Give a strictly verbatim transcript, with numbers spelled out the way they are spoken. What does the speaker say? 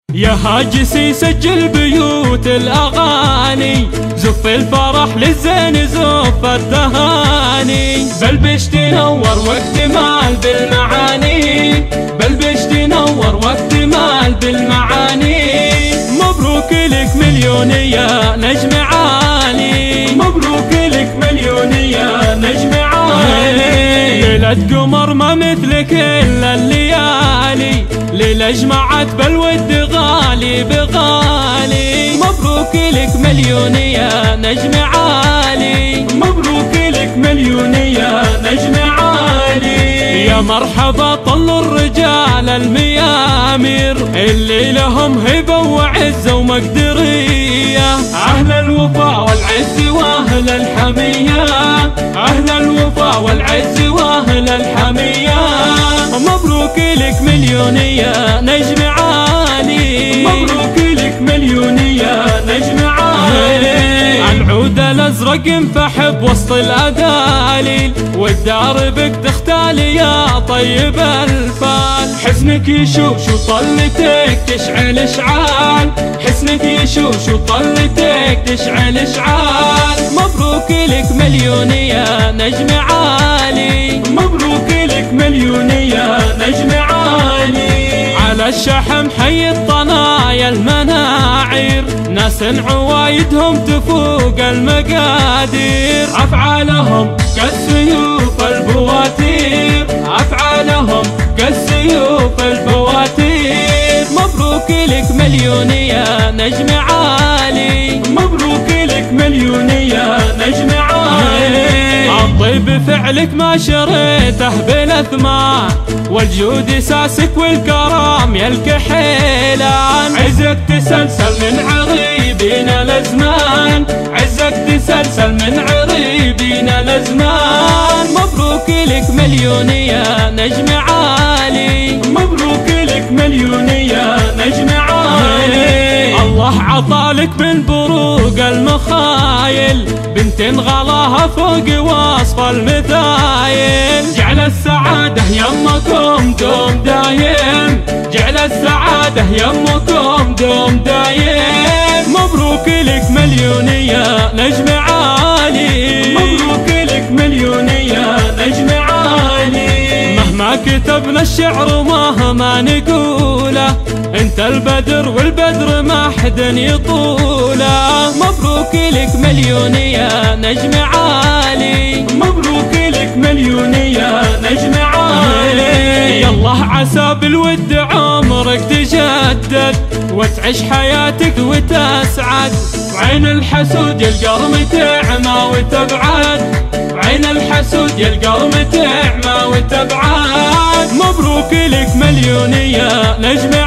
يا هاجسي سجل بيوت الأغاني، زف الفرح للزين زف التهاني، بلبش تنور واكتمال بالمعاني، بلبش تنور واكتمال بالمعاني. مبروك لك مليون يا نجم عالي، مبروك لك مليون يا نجم عالي. ليلة قمر ما مثلك إلا الليالي، ليلة جمعت بالود غالي بغالي. مبروك لك مليون يا نجم عالي، مبروك لك مليون يا نجم عالي. يا مرحبا طلوا الرجال الميامر اللي لهم هبة وعزة ومقدرية، أهل الوفا والعز وأهل الحمية، أهل الوفا والعز وأهل الحمية. مبروك لك مليون يا نجم عالي، مبروك لك مليون يا نجم عالي. العود الازرق انفحب وسط الاداليل، والدار بك تختالي يا طيب الفال. حسنك يشوش وطلتك تشعل اشعال، حسنك يشوش وطلتك تشعل اشعال. مبروك لك مليون يا نجم عالي، مبروك لك مليون يا نجم عالي. على الشحم حي الطنايا المناعير، ناس عوايدهم تفوق المقادير، أفعالهم كالسيوف البواتير، أفعالهم كالسيوف البواتير. مبروك لك مليون يا نجم عالي، مبروك لك مليون يا نجم عالي. الطيب فعلك ما شريته بالاثمان، والجود ساسك والكرام يا الكحيلان. عزك تسلسل من عريبين الازمان، عزك تسلسل من عريبين الازمان. مبروك لك مليون يا نجم عالي، مبروك لك مليون يا نجم عالي. الله عطالك من بروق المخايل بنت غلاها فوق وصف المثايل، جعل السعادة يمكم دوم دايم، جعل السعادة يمكم دوم دايم. مبروك لك مليون يا نجم عالي، مبروك لك مليون يا نجم عالي. مهما كتبنا الشعر ومهما نقوله، انت البدر والبدر ما حد يطوله. مبروك لك مليون يا نجم عالي، مبروك لك مليون يا نجم عالي. يالله عسى بالود عمرك تجدد، وتعيش حياتك وتسعد، وعين الحسود يلقى تعمى وتبعد، وعين الحسود يلقى تعمى وتبعد. مبروك لك مليون يا نجم